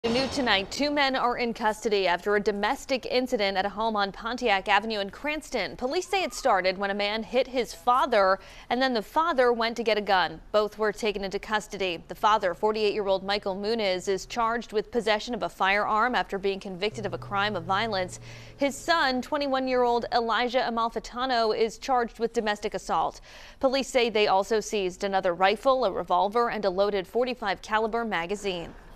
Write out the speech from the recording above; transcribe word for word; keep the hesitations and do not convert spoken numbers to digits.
New tonight, two men are in custody after a domestic incident at a home on Pontiac Avenue in Cranston. Police say it started when a man hit his father and then the father went to get a gun. Both were taken into custody. The father, forty-eight-year-old Michael Muniz, is charged with possession of a firearm after being convicted of a crime of violence. His son, twenty-one-year-old Elijah Amalfitano, is charged with domestic assault. Police say they also seized another rifle, a revolver, and a loaded forty-five caliber magazine.